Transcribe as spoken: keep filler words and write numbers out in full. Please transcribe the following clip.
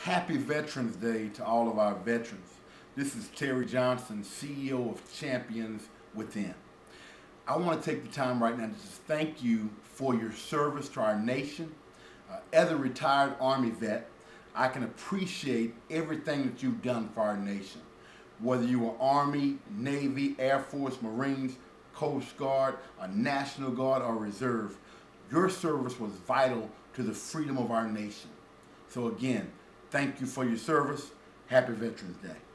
Happy Veterans Day to all of our veterans. This is Terry Johnson, C E O of Champions Within. I want to take the time right now to just thank you for your service to our nation. Uh, as a retired Army vet, I can appreciate everything that you've done for our nation. Whether you were Army, Navy, Air Force, Marines, Coast Guard, a National Guard, or Reserve, your service was vital to the freedom of our nation. So again, thank you for your service. Happy Veterans Day.